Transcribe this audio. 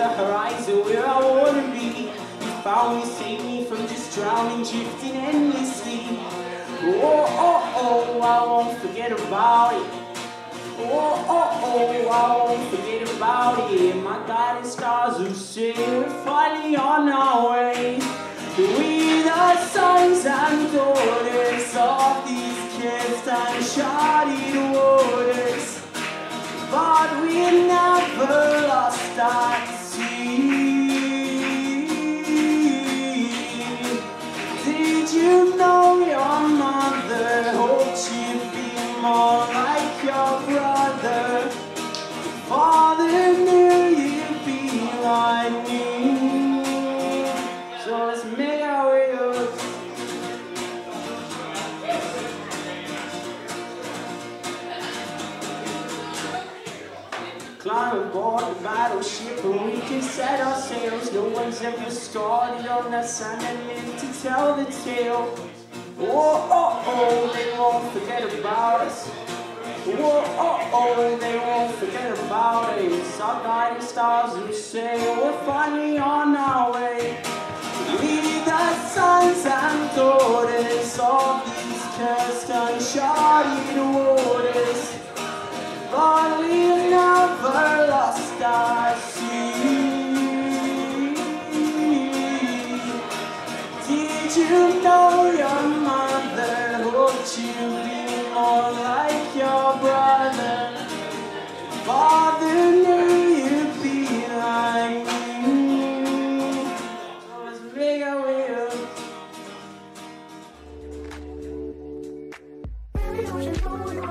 the horizon where I wanna be. You found me, saved me from just drowning, drifting endlessly. Oh, oh, oh, I won't forget about it. Oh, oh, oh, I won't forget about it. My guiding stars who say we're finally on our way. We the sons and daughters of these kissed and uncharted waters, but we never lost our sea. Did you know your mother hoped you'd be more like your brother? Father knew you'd be like me. So let's make our way up. Climb aboard the battleship and we can set our sails. No one's ever started on that sand and lived to tell the tale. Oh, oh, oh, they won't forget about us. Oh, oh, oh, they won't forget about us. Our guiding stars who say we're finally on our way. We the sons and daughters of these cursed uncharted waters, but we've never lost our sea. Did you know your mother hoped you'd be more like your brother? Father knew you'd be like me. So let's make our way up.